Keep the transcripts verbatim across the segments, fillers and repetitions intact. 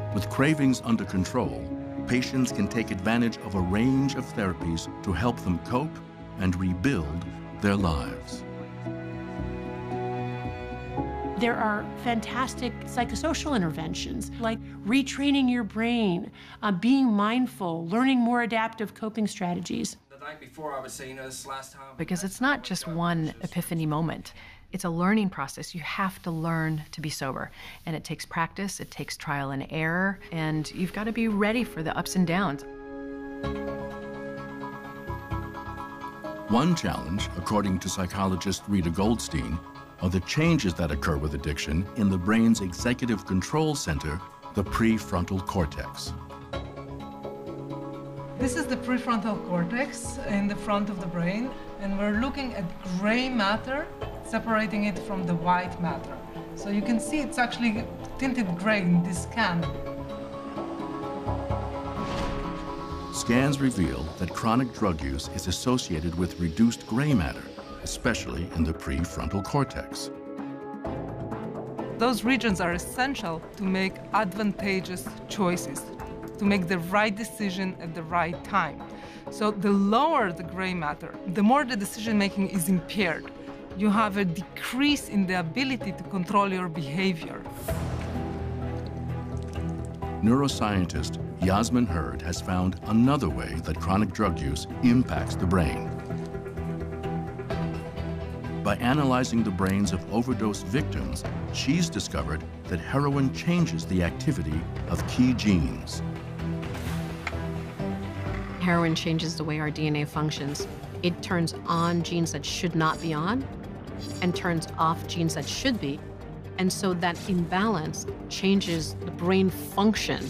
With cravings under control, patients can take advantage of a range of therapies to help them cope and rebuild their lives. There are fantastic psychosocial interventions like retraining your brain, uh, being mindful, learning more adaptive coping strategies. The night before, I would say, you know, this last time. Because it's not just one epiphany moment. It's a learning process. You have to learn to be sober. And it takes practice, it takes trial and error, and you've got to be ready for the ups and downs. One challenge, according to psychologist Rita Goldstein, are the changes that occur with addiction in the brain's executive control center, the prefrontal cortex. This is the prefrontal cortex in the front of the brain, and we're looking at gray matter, separating it from the white matter. So you can see it's actually tinted gray in this scan. Scans reveal that chronic drug use is associated with reduced gray matter, especially in the prefrontal cortex. Those regions are essential to make advantageous choices, to make the right decision at the right time. So the lower the gray matter, the more the decision-making is impaired. You have a decrease in the ability to control your behavior. Neuroscientist Yasmin Hurd has found another way that chronic drug use impacts the brain. By analyzing the brains of overdose victims, she's discovered that heroin changes the activity of key genes. Heroin changes the way our D N A functions. It turns on genes that should not be on and turns off genes that should be. And so that imbalance changes the brain function.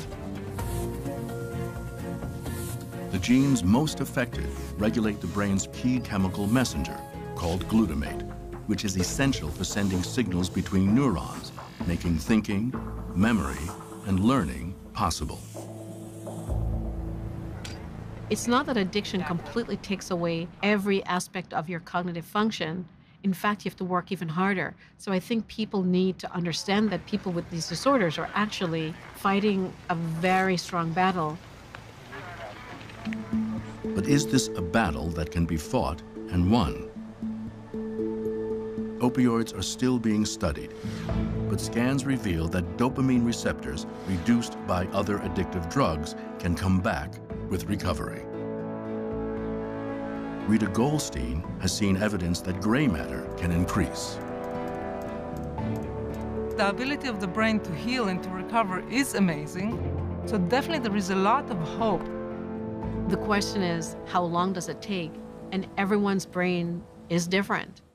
The genes most affected regulate the brain's key chemical messenger, called glutamate, which is essential for sending signals between neurons, making thinking, memory, and learning possible. It's not that addiction completely takes away every aspect of your cognitive function. In fact, you have to work even harder. So I think people need to understand that people with these disorders are actually fighting a very strong battle. But is this a battle that can be fought and won? Opioids are still being studied, but scans reveal that dopamine receptors reduced by other addictive drugs can come back with recovery. Rita Goldstein has seen evidence that gray matter can increase. The ability of the brain to heal and to recover is amazing, so definitely there is a lot of hope. The question is, how long does it take? And everyone's brain is different.